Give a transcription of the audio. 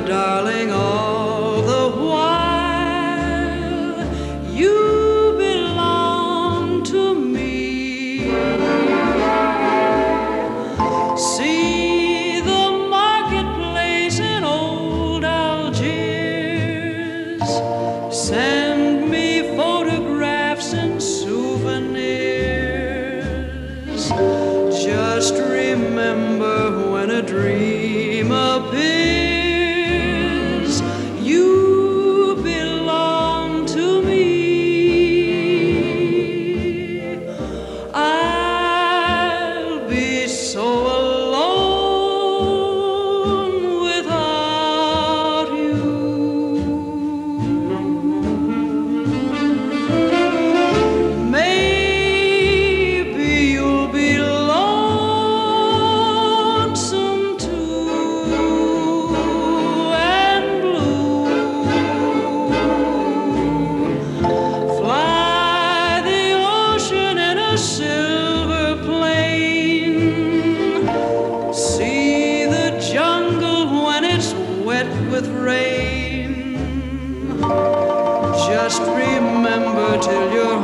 darling, all the while you belong to me. See the marketplace in old Algiers, send me photographs and souvenirs. Just remember when a dream appears, you belong to me. I'll be so alone without you. Maybe you'll be lonesome too and blue. Fly the ocean in a silver plane. See the jungle when it's wet with rain. Just remember till you're